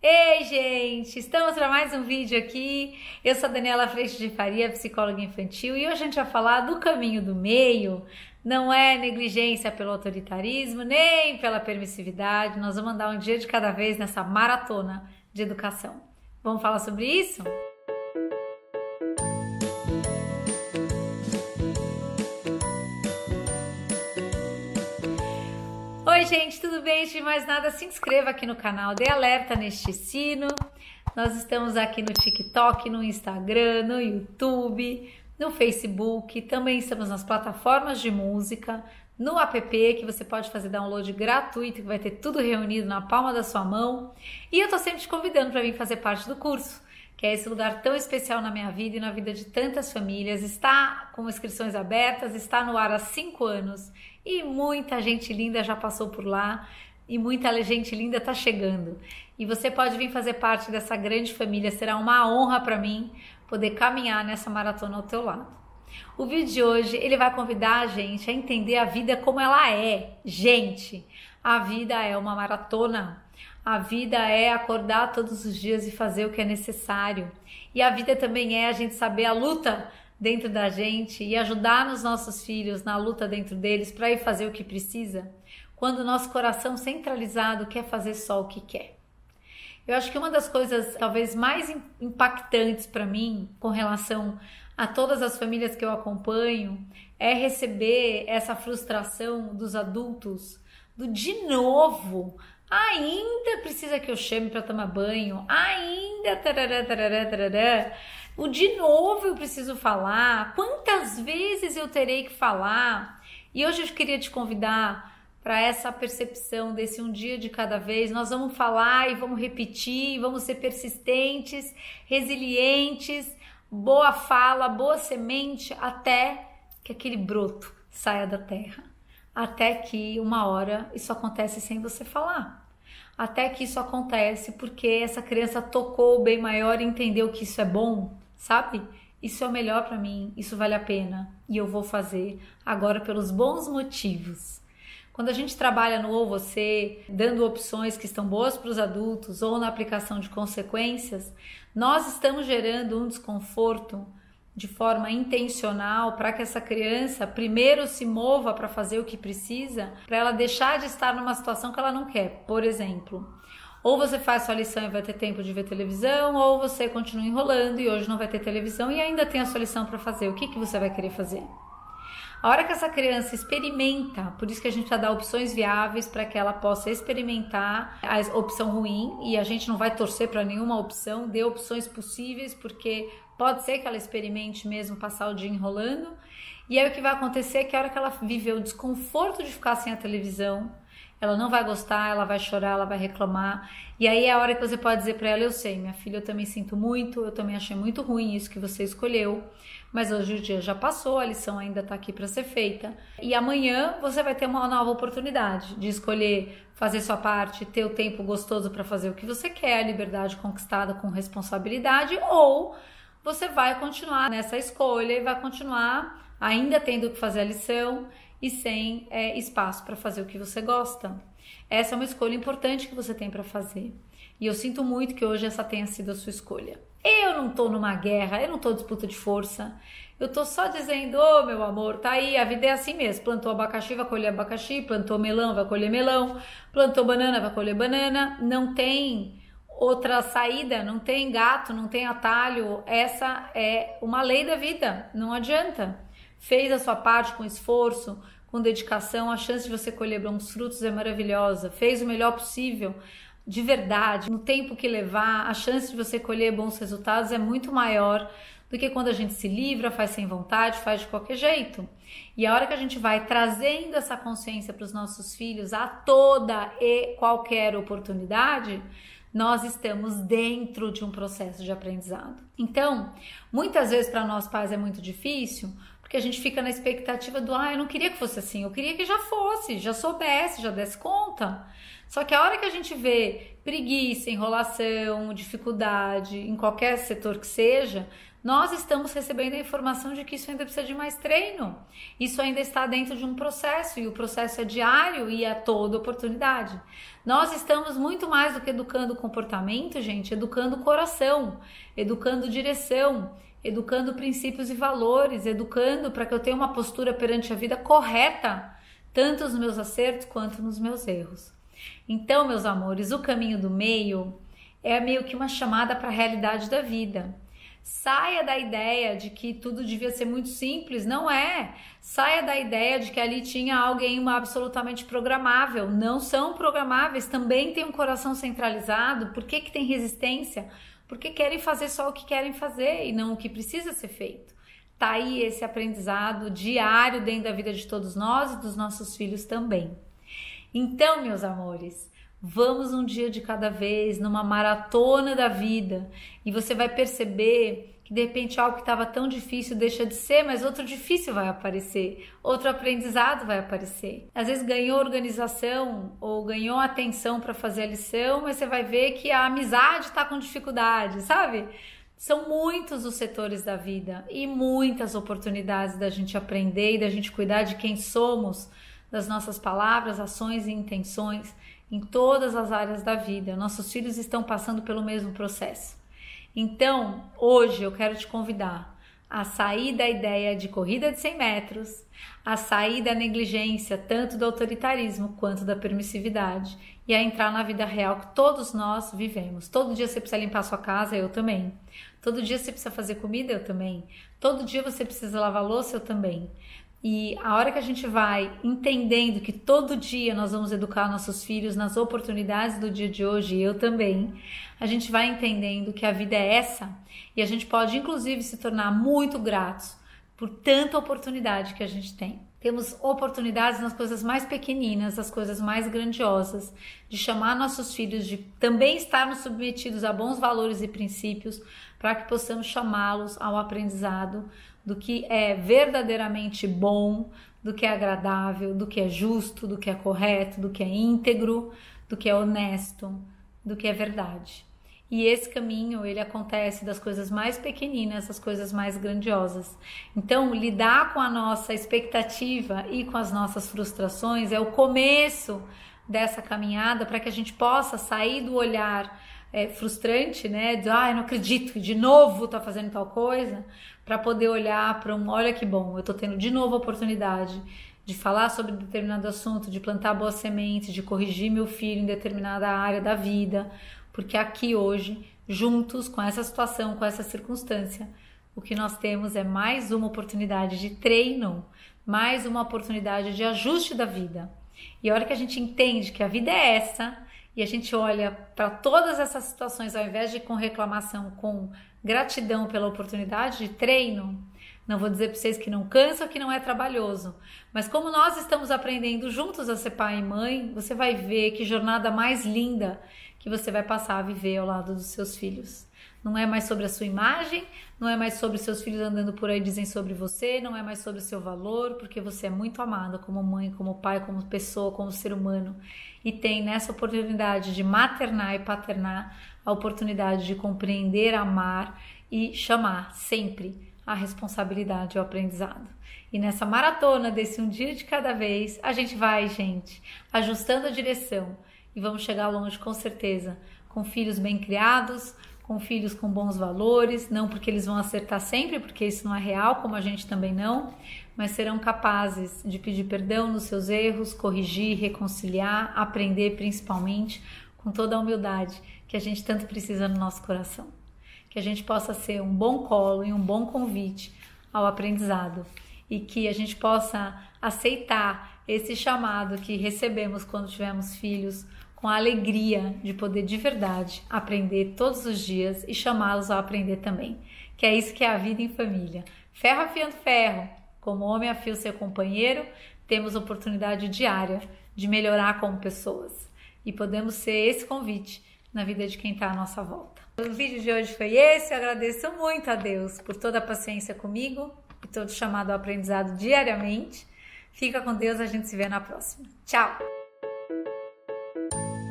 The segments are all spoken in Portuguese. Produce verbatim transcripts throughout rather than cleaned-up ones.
Ei, gente! Estamos para mais um vídeo aqui. Eu sou a Daniela Freixo de Faria, psicóloga infantil, e hoje a gente vai falar do caminho do meio. Não é negligência pelo autoritarismo, nem pela permissividade. Nós vamos andar um dia de cada vez nessa maratona de educação. Vamos falar sobre isso? Oi, gente, tudo bem? Antes de mais nada, se inscreva aqui no canal, dê alerta neste sino. Nós estamos aqui no TikTok, no Instagram, no YouTube, no Facebook, também estamos nas plataformas de música, no app que você pode fazer download gratuito, que vai ter tudo reunido na palma da sua mão. E eu tô sempre te convidando para vir fazer parte do curso, que é esse lugar tão especial na minha vida e na vida de tantas famílias. Está com inscrições abertas, está no ar há cinco anos e muita gente linda já passou por lá e muita gente linda está chegando. E você pode vir fazer parte dessa grande família, será uma honra para mim poder caminhar nessa maratona ao teu lado. O vídeo de hoje, ele vai convidar a gente a entender a vida como ela é. Gente, a vida é uma maratona. A vida é acordar todos os dias e fazer o que é necessário. E a vida também é a gente saber a luta dentro da gente e ajudar nos nossos filhos na luta dentro deles para ir fazer o que precisa, quando o nosso coração centralizado quer fazer só o que quer. Eu acho que uma das coisas talvez mais impactantes para mim com relação a todas as famílias que eu acompanho é receber essa frustração dos adultos do de novo, ainda precisa que eu chame para tomar banho, ainda tarará, tarará, tarará. O de novo eu preciso falar, quantas vezes eu terei que falar? E hoje eu queria te convidar para essa percepção desse um dia de cada vez. Nós vamos falar e vamos repetir, vamos ser persistentes, resilientes, boa fala, boa semente, até que aquele broto saia da terra. Até que uma hora isso acontece sem você falar. Até que isso acontece porque essa criança tocou o bem maior e entendeu que isso é bom, sabe? Isso é o melhor para mim, isso vale a pena e eu vou fazer agora pelos bons motivos. Quando a gente trabalha no ou você, dando opções que estão boas para os adultos ou na aplicação de consequências, nós estamos gerando um desconforto de forma intencional para que essa criança primeiro se mova para fazer o que precisa, para ela deixar de estar numa situação que ela não quer. Por exemplo, ou você faz sua lição e vai ter tempo de ver televisão, ou você continua enrolando e hoje não vai ter televisão e ainda tem a sua lição para fazer. O que, que você vai querer fazer? A hora que essa criança experimenta, por isso que a gente vai dar opções viáveis para que ela possa experimentar a opção ruim, e a gente não vai torcer para nenhuma opção, dê opções possíveis, porque pode ser que ela experimente mesmo passar o dia enrolando, e aí o que vai acontecer é que a hora que ela viver o desconforto de ficar sem a televisão, ela não vai gostar, ela vai chorar, ela vai reclamar, e aí é a hora que você pode dizer para ela: eu sei, minha filha, eu também sinto muito, eu também achei muito ruim isso que você escolheu, mas hoje o dia já passou, a lição ainda está aqui para ser feita, e amanhã você vai ter uma nova oportunidade de escolher fazer sua parte, ter o tempo gostoso para fazer o que você quer, a liberdade conquistada com responsabilidade, ou você vai continuar nessa escolha e vai continuar ainda tendo que fazer a lição e sem é, espaço para fazer o que você gosta. Essa é uma escolha importante que você tem para fazer. E eu sinto muito que hoje essa tenha sido a sua escolha. Eu não tô numa guerra, eu não tô em disputa de força. Eu tô só dizendo: ô oh, meu amor, tá aí, a vida é assim mesmo. Plantou abacaxi, vai colher abacaxi. Plantou melão, vai colher melão. Plantou banana, vai colher banana. Não tem outra saída, não tem gato, não tem atalho. Essa é uma lei da vida, não adianta. Fez a sua parte com esforço, com dedicação, a chance de você colher bons frutos é maravilhosa. Fez o melhor possível, de verdade, no tempo que levar, a chance de você colher bons resultados é muito maior do que quando a gente se livra, faz sem vontade, faz de qualquer jeito. E a hora que a gente vai trazendo essa consciência para os nossos filhos a toda e qualquer oportunidade, nós estamos dentro de um processo de aprendizado. Então, muitas vezes para nós pais é muito difícil, porque a gente fica na expectativa do: ah, eu não queria que fosse assim, eu queria que já fosse, já soubesse, já desse conta. Só que a hora que a gente vê preguiça, enrolação, dificuldade, em qualquer setor que seja, nós estamos recebendo a informação de que isso ainda precisa de mais treino. Isso ainda está dentro de um processo, e o processo é diário e a toda oportunidade. Nós estamos muito mais do que educando o comportamento, gente, educando o coração, educando direção, educando princípios e valores, educando para que eu tenha uma postura perante a vida correta, tanto nos meus acertos quanto nos meus erros. Então, meus amores, o caminho do meio é meio que uma chamada para a realidade da vida. Saia da ideia de que tudo devia ser muito simples, não é. Saia da ideia de que ali tinha alguém absolutamente programável. Não são programáveis, também tem um coração centralizado. Por que que tem resistência? Porque querem fazer só o que querem fazer e não o que precisa ser feito. Tá aí esse aprendizado diário dentro da vida de todos nós e dos nossos filhos também. Então, meus amores, vamos um dia de cada vez, numa maratona da vida, e você vai perceber que de repente algo que estava tão difícil deixa de ser, mas outro difícil vai aparecer, outro aprendizado vai aparecer. Às vezes ganhou organização ou ganhou atenção para fazer a lição, mas você vai ver que a amizade está com dificuldade, sabe? São muitos os setores da vida e muitas oportunidades da gente aprender e da gente cuidar de quem somos, das nossas palavras, ações e intenções em todas as áreas da vida. Nossos filhos estão passando pelo mesmo processo. Então, hoje eu quero te convidar a sair da ideia de corrida de cem metros, a sair da negligência, tanto do autoritarismo quanto da permissividade, e a entrar na vida real que todos nós vivemos. Todo dia você precisa limpar a sua casa, eu também. Todo dia você precisa fazer comida, eu também. Todo dia você precisa lavar louça, eu também. E a hora que a gente vai entendendo que todo dia nós vamos educar nossos filhos nas oportunidades do dia de hoje, eu também, a gente vai entendendo que a vida é essa, e a gente pode inclusive se tornar muito gratos por tanta oportunidade que a gente tem. Temos oportunidades nas coisas mais pequeninas, nas coisas mais grandiosas, de chamar nossos filhos, de também estarmos submetidos a bons valores e princípios, para que possamos chamá-los ao aprendizado do que é verdadeiramente bom, do que é agradável, do que é justo, do que é correto, do que é íntegro, do que é honesto, do que é verdade. E esse caminho, ele acontece das coisas mais pequeninas às coisas mais grandiosas. Então, lidar com a nossa expectativa e com as nossas frustrações é o começo dessa caminhada para que a gente possa sair do olhar é, frustrante, né? De, ah, eu não acredito, de novo tá fazendo tal coisa, para poder olhar para um, olha que bom, eu tô tendo de novo a oportunidade de falar sobre determinado assunto, de plantar boas sementes, de corrigir meu filho em determinada área da vida, porque aqui hoje, juntos com essa situação, com essa circunstância, o que nós temos é mais uma oportunidade de treino, mais uma oportunidade de ajuste da vida. E a hora que a gente entende que a vida é essa, e a gente olha para todas essas situações, ao invés de com reclamação, com gratidão pela oportunidade de treino, não vou dizer para vocês que não cansa, que não é trabalhoso, mas como nós estamos aprendendo juntos a ser pai e mãe, você vai ver que jornada mais linda que você vai passar a viver ao lado dos seus filhos. Não é mais sobre a sua imagem, não é mais sobre seus filhos andando por aí dizendo sobre você, não é mais sobre o seu valor, porque você é muito amada como mãe, como pai, como pessoa, como ser humano. E tem nessa oportunidade de maternar e paternar a oportunidade de compreender, amar e chamar sempre a responsabilidade e o aprendizado. E nessa maratona desse um dia de cada vez, a gente vai, gente, ajustando a direção e vamos chegar longe com certeza, com filhos bem criados, com filhos com bons valores, não porque eles vão acertar sempre, porque isso não é real, como a gente também não, mas serão capazes de pedir perdão nos seus erros, corrigir, reconciliar, aprender principalmente com toda a humildade que a gente tanto precisa no nosso coração. Que a gente possa ser um bom colo e um bom convite ao aprendizado e que a gente possa aceitar esse chamado que recebemos quando tivermos filhos, com a alegria de poder de verdade aprender todos os dias e chamá-los a aprender também, que é isso que é a vida em família. Ferro afiando ferro, como homem afia o seu companheiro, temos oportunidade diária de melhorar como pessoas e podemos ser esse convite na vida de quem está à nossa volta. O vídeo de hoje foi esse, eu agradeço muito a Deus por toda a paciência comigo e todo chamado ao aprendizado diariamente. Fica com Deus, a gente se vê na próxima. Tchau!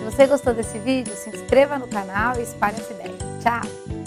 você gostou desse vídeo, se inscreva no canal e espalhe essa ideia. Tchau!